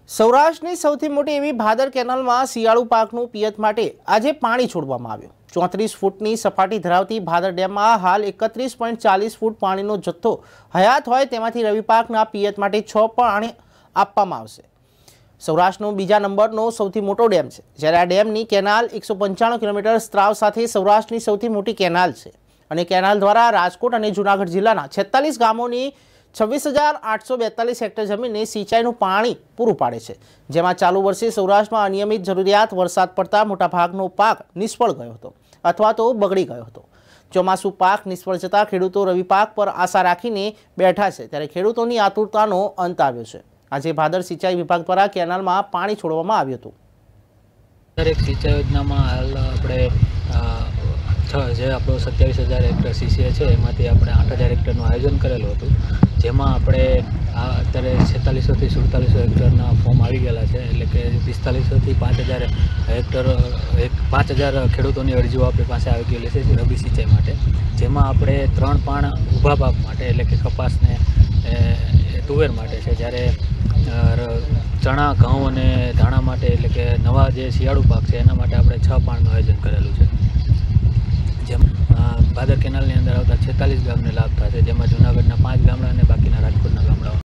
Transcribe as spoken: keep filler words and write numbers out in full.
સૌરાષ્ટ્રની સૌથી મોટી એવી ભાદર કેનાલમાં શિયાળુ પાકનું પિયત માટે આજે પાણી છોડવામાં આવ્યું। ચોત્રીસ ફૂટની સપાટી ધરાવતી ભાદર ડેમમાં હાલ એકત્રીસ પોઈન્ટ ચાલીસ ફૂટ પાણીનો જથ્થો હયાત હોય તેમાંથી રવિ પાકના પિયત માટે છ પાણી આપવામાં આવશે। સૌરાષ્ટ્રનો બીજા નંબરનો સૌથી મોટો ડેમ છે, જ્યારે આ ડેમની કેનાલ એકસો પંચાણું કિલોમીટર સ્ત્રાવ સાથે સૌરાષ્ટ્રની સૌથી મોટી કેનાલ છે અને કેનાલ દ્વારા રાજકોટ અને જૂનાગઢ જિલ્લાના છેતાલીસ ગામોની છવ્વીસ હજાર આઠસો બેતાલીસ હેક્ટર જમીનને સિંચાઈનું પાણી પૂરું પાડે છે, જેમાં ચાલુ વર્ષે સૌરાષ્ટ્રમાં અનિયમિત જરૂરિયાત વરસાદ પડતા મોટાભાગનો પાક નિષ્ફળ ગયો હતો અથવા તો બગડી ગયો હતો। ચોમાસુ પાક નિષ્ફળ જતા ખેડૂતો રવિ પાક પર આશા રાખીને બેઠા છે, ત્યારે ખેડૂતોની આતુરતાનો અંત આવ્યો છે। આજે ભાદર સિંચાઈ વિભાગ દ્વારા કેનાલમાં પાણી છોડવામાં આવ્યું હતું। દરેક સિંચાઈ યોજનામાં હાલ આપણે છ જે આપણો સત્યાવીસ હજાર હેક્ટર સીસીએ છે એમાંથી આપણે આઠ હજાર હેક્ટરનું આયોજન કરેલું હતું, જેમાં આપણે આ અત્યારે છેતાલીસોથી સુડતાલીસો હેક્ટરના ફોર્મ આવી ગયેલા છે, એટલે કે પિસ્તાલીસોથી પાંચ હજાર હેક્ટર પાંચ હજાર ખેડૂતોની અરજીઓ આપણી પાસે આવી ગયેલી છે રબી સિંચાઈ માટે, જેમાં આપણે ત્રણ પાણ ઊભા પાક માટે એટલે કે કપાસને તુવેર માટે છે, જ્યારે ચણા ઘઉં અને ધાણા માટે એટલે કે નવા જે શિયાળુ પાક છે એના માટે આપણે છ પાણનું આયોજન કરેલું છે। જેમ ભાદર કેનાલની અંદર આવતા છેતાલીસ ગામને લાભ થશે, જેમાં જૂનાગઢના પાંચ ગામડા અને બાકીના રાજકોટના ગામડાઓ